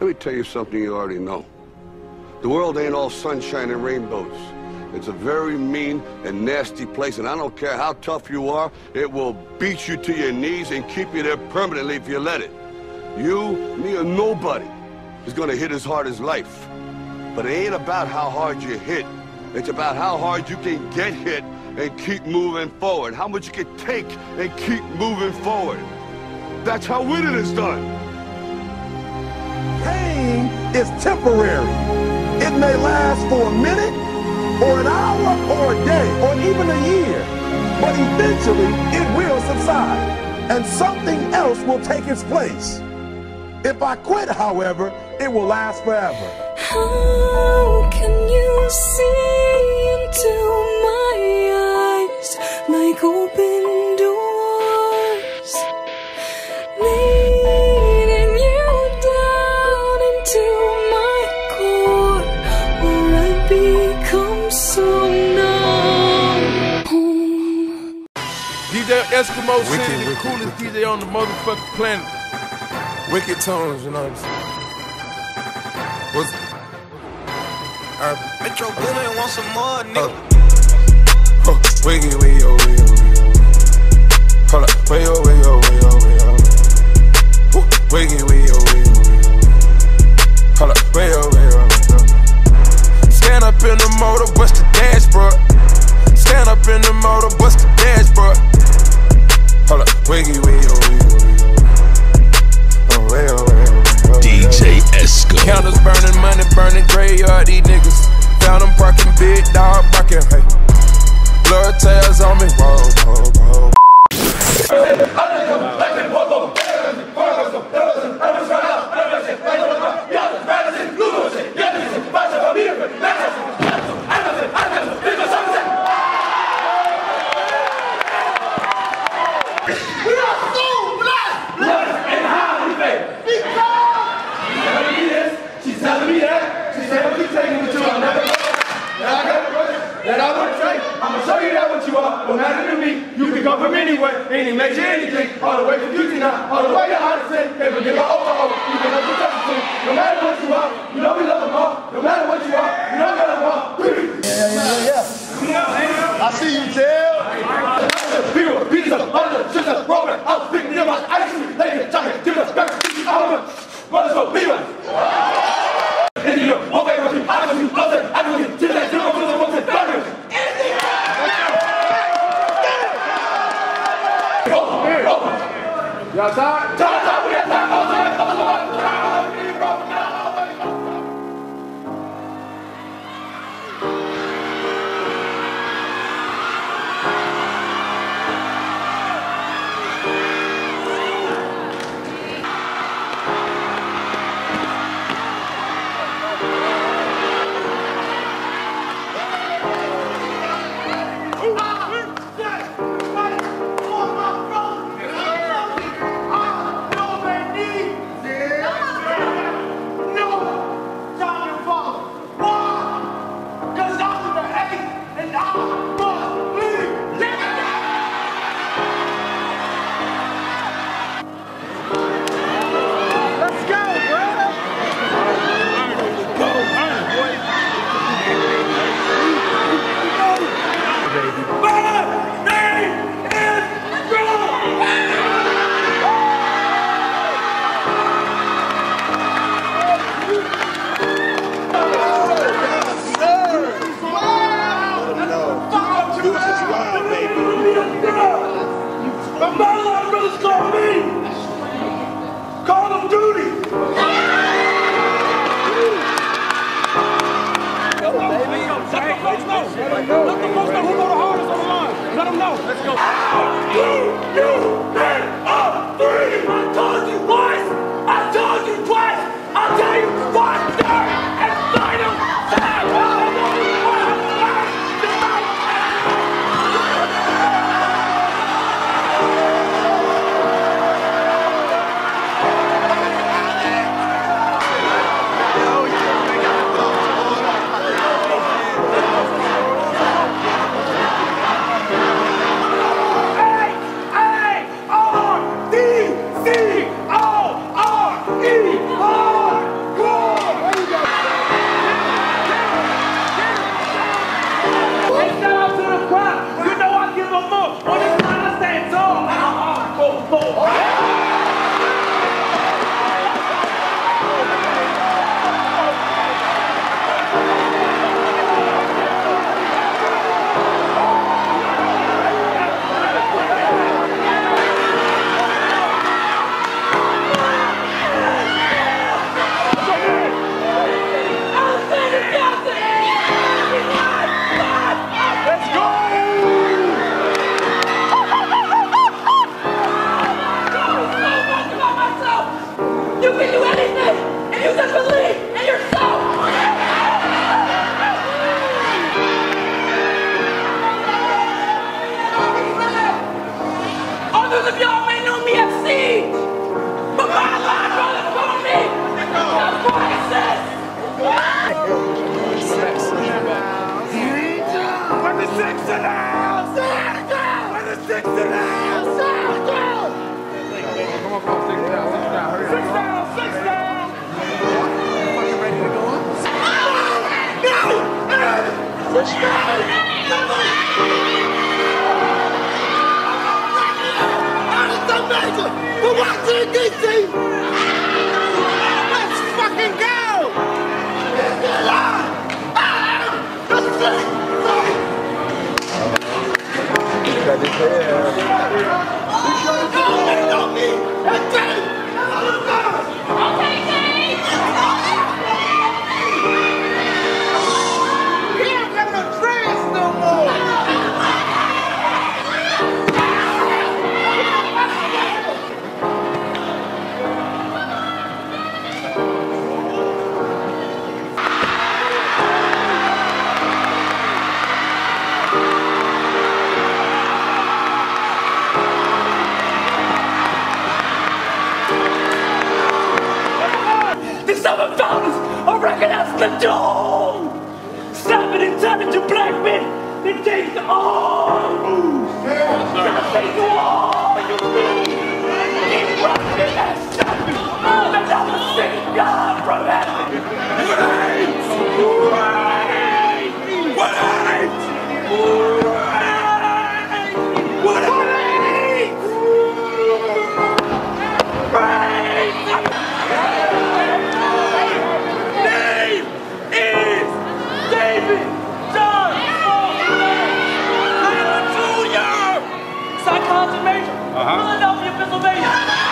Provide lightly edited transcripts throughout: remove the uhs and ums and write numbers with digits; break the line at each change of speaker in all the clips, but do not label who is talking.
me tell you something you already know. The world ain't all sunshine and rainbows. It's a very mean and nasty place, and I don't care how tough you are, it will beat you to your knees and keep you there permanently if you let it. You, me, or nobody is gonna hit as hard as life. But it ain't about how hard you hit. It's about how hard you can get hit and keep moving forward. How much you can take and keep moving forward. That's how winning is done.
Pain is temporary. It may last for a minute, or an hour, or a day, or even a year. But eventually, it will subside, and something else will take its place. If I quit, however, it will last forever.
How can you see into my eyes like open doors, leading you down into my core, where I become so numb?
DJ Eskimo City, the coolest DJ on the motherfucking planet.
Wicked tones, you know what I'm saying? What's
Metro Boomin want some more, nigga.
Wiggy, wiggy, oh, wiggy, wiggy, oh. Hold up, way, oh, way, oh, way, oh, way, oh. Wiggy, wiggy, oh, wiggy, wiggy, hold up, way, oh, way, oh, way, oh. Stand up in the motor, bust the dashboard. Stand up in the motor, bust the dashboard. Hold up, wiggy, wiggy, oh, wiggy, wiggy, oh, way, oh, way, oh.
DJ Esco.
Counters burning, money burning, graveyard, these niggas. Found them parking, big dog barking, hey. Blood tails on me, whoa, whoa, whoa.
No matter to me, you can come from anywhere, and it makes you anything. All the way from Houston now, all the way to Odyssey. Can't forget my over. You can have to touch the team. No matter what you are, you know we love them all. No matter what you are, you know we love them all. Yeah. I see you, Tail. People, beat us up, all the shit up, rolling. I was picking them out, ice cream, lady, chocolate, give us back, all of them. Brothers for people. And you know, okay, I got you, I got you, till that zero, y'all tired? Time, we got time. You can do anything, and you just believe in yourself. Others of y'all may know me as Siege, but my line brothers call me the Crisis. When the six in the house, when the six in the house, come on, six down. Six down! Fucking ready to go up? No! Push down! Honest Major! We're watching DC! Let's fucking go!
Got his hair.
Some founders are recognized the doom. Stopping and turning to black men. They take the arms. Gonna face the wall. Keep running and stopping. They're not the same God from heaven. Philadelphia, Pennsylvania.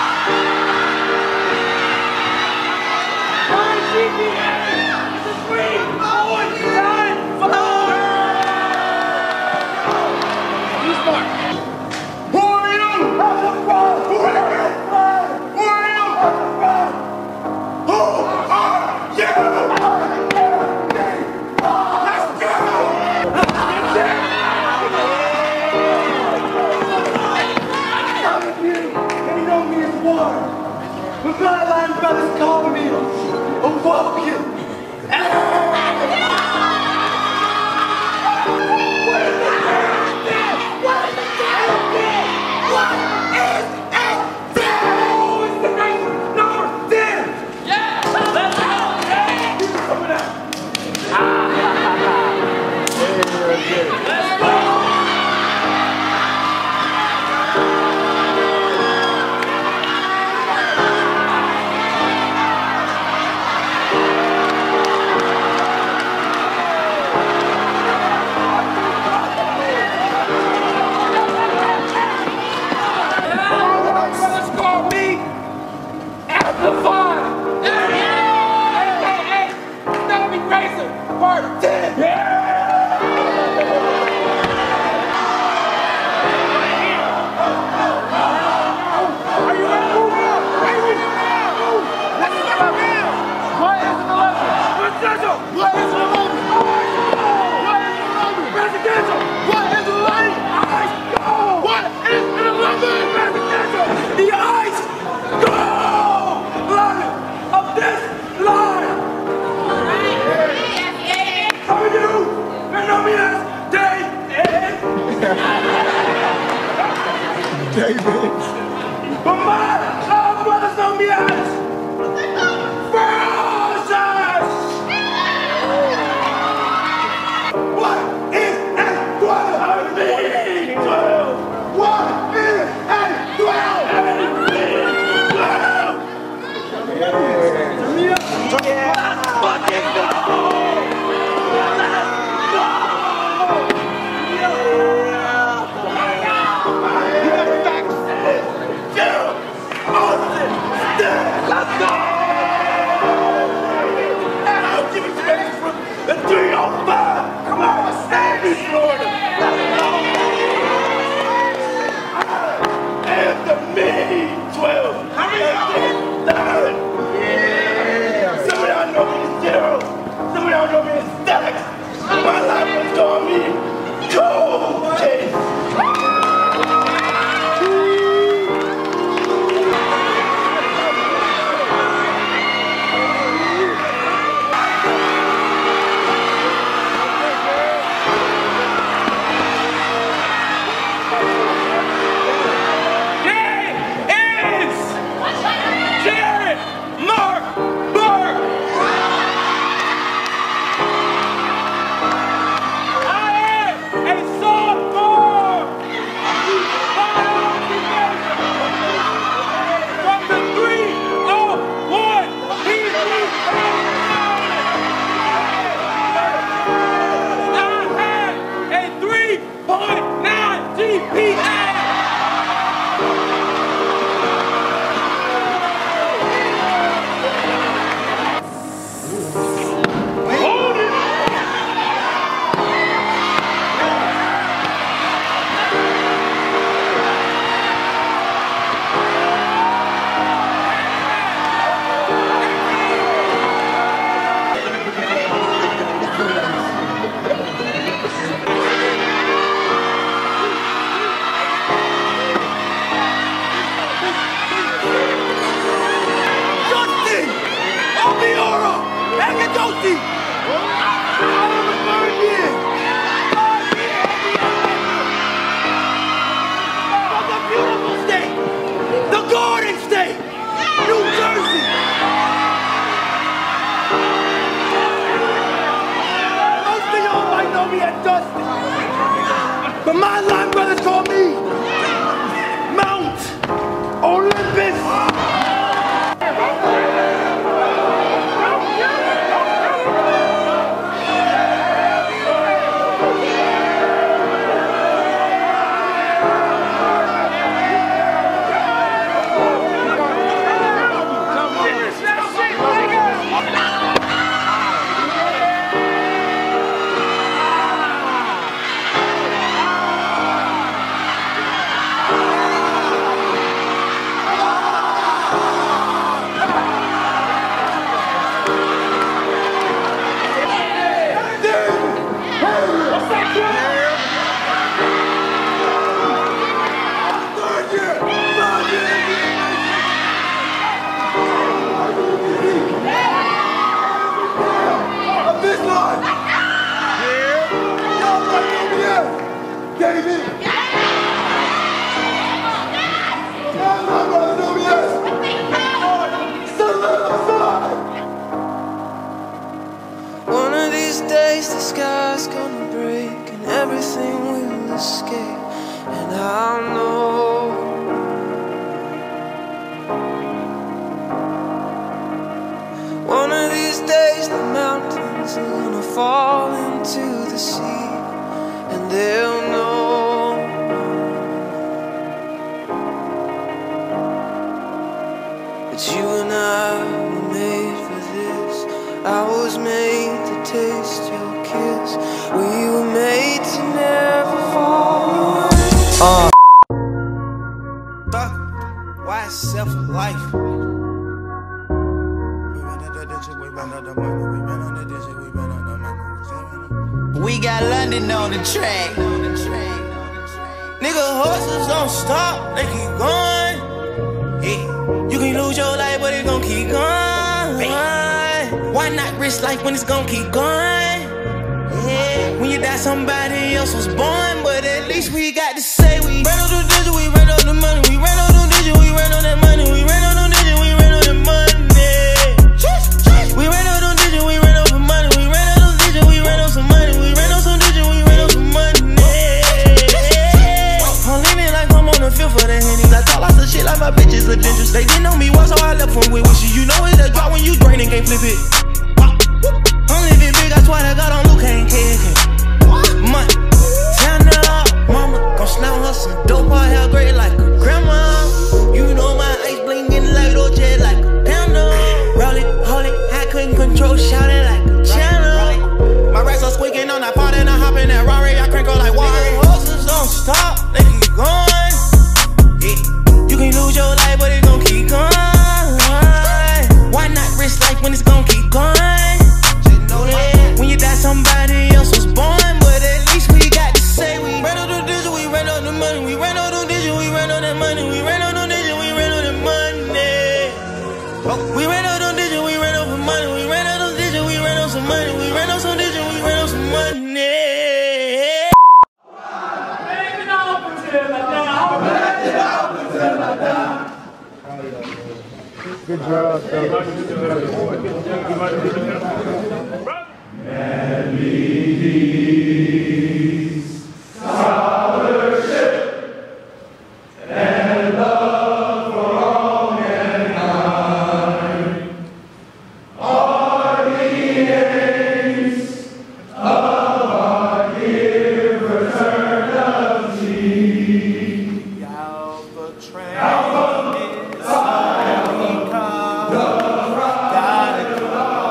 The Bloodline Brothers call me Awoken. What is the deal? What is the deal? What is it? Who is the nice number 10? Yeah! Let's go! Yeah! Give me some of that. Let's go! Part 10! Yeah! Are you ready? Are you ready now? Let's go now! What is an 11? Presidential! What is an 11? What is an 11? Presidential! What is an 11? Ice go! What is an 11? Presidential! The ice go! Line of this line! How are you? They know me as David. But my brothers know me as Ferocious. What is a 12? What is a 12? Jersey. All over the Caribbean. From the beautiful state, the Garden State, New Jersey. Most of y'all might know me as Dustin, but my line brothers call me Mount Olympus.
One of these days the sky's gonna break and everything will escape, and I'll know. One of these days the mountains are gonna fall into the sea, and they'll know that you and I were made for this. I was made to taste your kiss. We were made to never fall away.
Why self life? We got London on the track. Nigga, horses don't stop, they keep going. Yeah. You can lose your life, but it gon' keep going. Why not risk life when it's gon' keep going? Yeah. When you die, somebody else was born, but at least we got to say we ran on the digit, we ran on the money, we ran on the digit, we ran on that money, we ran on the digit, we ran on that money. We ran on the digit, we ran on some money, we ran on the digit, we ran on some money, we ran on some digit, we ran on some money. I'm leaning like I'm on the field for the Hennies. I talk lots of shit like my bitches are dangerous. They didn't know me once, so I left them with wishes. You know it's a drop when you drain and can't flip it. I'm living big, I swear to God, I'm Luke, ain't kidding. Money, turn it up, mama, gon' slam her some dope, her hair gray like a grandma. You know my ice blinking like Dolce, like a panda. Roll it, hold it, I couldn't control, shout it like a channel. My racks are squeaking on that part and I hop in that Rari, I crank on like water. Horses don't stop, they keep going. Yeah. You can lose your life, but it gon' keep going. Why not risk life when it's gon' keep going? When you die, somebody else was born, but at least we got to say we ran on the digit, we ran on the money, we ran on the digit, we ran on that money, we ran on the digit, we ran on that money. We ran on the digit, we ran on some money, we ran on the digit, we ran on some money, we ran on some digit, we ran on some money.
Good job,
And peace, scholarship, and love for all mankind are the aims of our dear fraternity. Alpha train is finally come. Gotta go.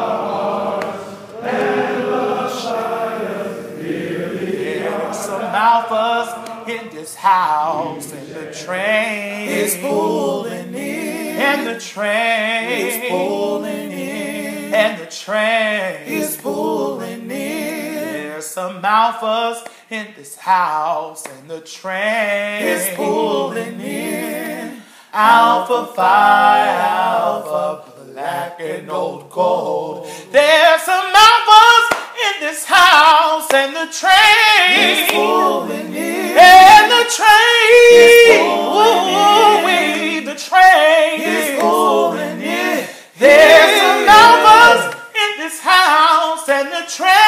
Alphas in this house, and the train is pulling in, and the train is pulling in, and the train is pulling in. There's some alphas in this house, and the train is pulling in. Alpha Phi Alpha Black
and old cold. There's some numbers in this house, and the train is moving in. And the train, the train is moving in. There's some numbers in this house, and the train